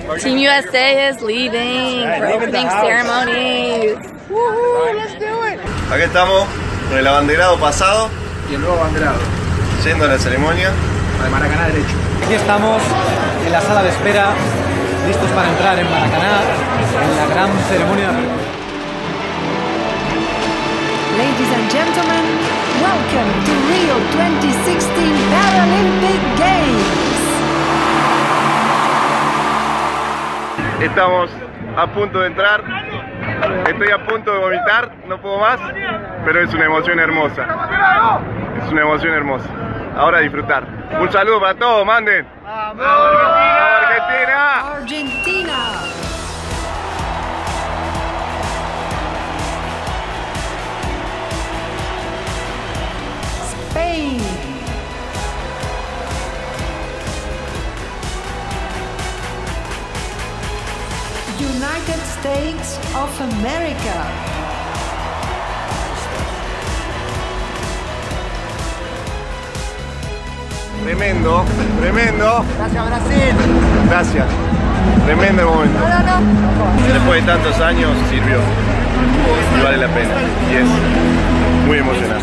Team USA is leaving for opening ceremony. Woohoo, let's do it. Aquí estamos con el abanderado pasado y el nuevo abanderado, yendo a la ceremonia de Maracaná derecho. Aquí estamos en la sala de espera, listos para entrar en Maracaná, en la gran ceremonia de apertura. Ladies and gentlemen, welcome to Rio 2016 Paralympic Games. Estamos a punto de entrar, estoy a punto de vomitar, no puedo más, pero es una emoción hermosa. Es una emoción hermosa. Ahora a disfrutar. Un saludo para todos, manden. ¡Vamos, Argentina! Argentina! Spain! United States of America! Tremendo, tremendo. Gracias, Brasil. Gracias. Tremendo momento. Después de tantos años sirvió y vale la pena. Y es muy emocionante.